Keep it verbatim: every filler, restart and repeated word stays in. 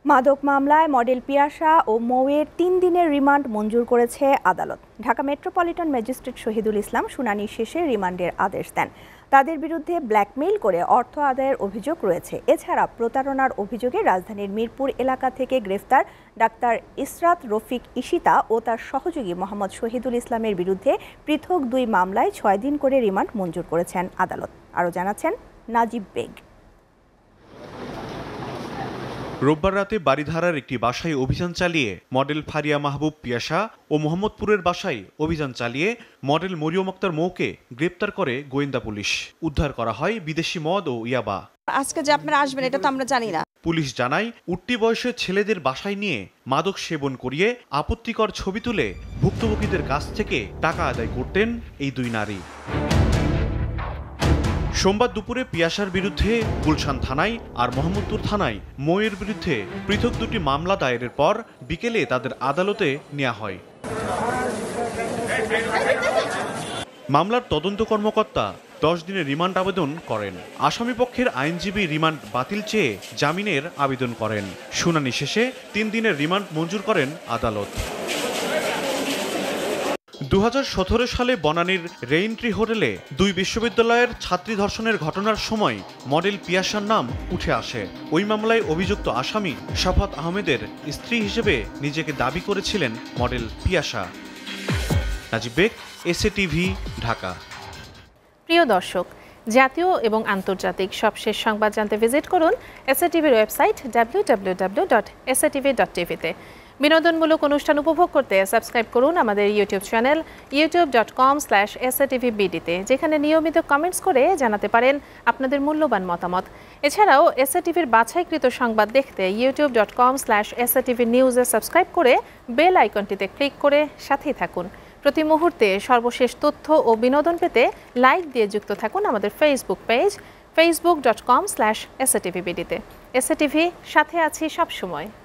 মাদক মামলায় মডেল পিয়াসা ও মৌয়ের তিন দিনের রিমান্ড মঞ্জুর করেছে আদালত। ঢাকা মেট্রোপলিটন ম্যাজিস্ট্রেট শহীদুল ইসলাম শুনানি শেষে রিমান্ডের আদেশ দেন। তাদের বিরুদ্ধে ব্ল্যাকমেইল করে অর্থ আদায়ের অভিযোগ রয়েছে। এছাড়া প্রতারণার অভিযোগে রাজধানীর মিরপুর এলাকা থেকে গ্রেফতার ডাক্তার ইসরাত রফিক ইশিতা ও তার সহযোগী মোহাম্মদ শহীদুল ইসলামের বিরুদ্ধে পৃথক দুই মামলায় ছয় দিন করে রিমান্ড মঞ্জুর করেছেন আদালত। আরও জানাচ্ছেন নাজিব বেগ। রোববার রাতে বারিধারার একটি বাসায় অভিযান চালিয়ে মডেল ফারিয়া মাহবুব পিয়াসা ও মোহাম্মদপুরের বাসায় অভিযান চালিয়ে মডেল মরিয়ম আক্তার মৌকে গ্রেপ্তার করে গোয়েন্দা পুলিশ। উদ্ধার করা হয় বিদেশি মদ ও ইয়াবা। আজকে যে আপনারা আসবেন এটা তো আমরা জানি না। পুলিশ জানায় উঠতি বয়সের ছেলেদের বাসায় নিয়ে মাদক সেবন করিয়ে আপত্তিকর ছবি তুলে ভুক্তভোগীদের কাছ থেকে টাকা আদায় করতেন এই দুই নারী। সোমবার দুপুরে পিয়াসার বিরুদ্ধে গুলশান থানায় আর মোহাম্মদপুর থানায় মৌয়ের বিরুদ্ধে পৃথক দুটি মামলা দায়েরের পর বিকেলে তাদের আদালতে নেওয়া হয়। মামলার তদন্ত কর্মকর্তা দশ দিনের রিমান্ড আবেদন করেন। আসামিপক্ষের আইনজীবী রিমান্ড বাতিল চেয়ে জামিনের আবেদন করেন। শুনানি শেষে তিন দিনের রিমান্ড মঞ্জুর করেন আদালত। দু হাজার সতেরো সালে বনানীর রেইনট্রি হোটেলে দুই বিশ্ববিদ্যালয়ের ছাত্রী ধর্ষণের ঘটনার সময় মডেল পিয়াসার নাম উঠে আসে। ওই মামলায় অভিযুক্ত আসামি শাফাত আহমেদের স্ত্রী হিসেবে নিজেকে দাবি করেছিলেন মডেল পিয়াসা। নাজিব বেগ, এসএ টিভি, ঢাকা। প্রিয় দর্শক, জাতীয় এবং আন্তর্জাতিক সবশেষ সংবাদ জানতে ভিজিট করুন এসএ টিভির website W W W dot S A TV dot টিভিতে। বিনোদনমূলক অনুষ্ঠান উপভোগ করতে সাবস্ক্রাইব করুন আমাদের YouTube channel YouTube dot com slash S A TV বিডিতে, যেখানে নিয়মিত কমেন্টস করে জানাতে পারেন আপনাদের মূল্যবান মতামত। এছাড়াও এস এ টিভির বাছাইকৃত সংবাদ দেখতে YouTube dot com slash S A TV নিউজে সাবস্ক্রাইব করে বেল আইকনটিতে ক্লিক করে সাথেই থাকুন। প্রতি মুহূর্তে সর্বশেষ তথ্য ও বিনোদন পেতে লাইক দিয়ে যুক্ত থাকুন আমাদের Facebook page Facebook dot com slash S A TV বিডিতে। এস এ টিভি, সাথে আছি সবসময়।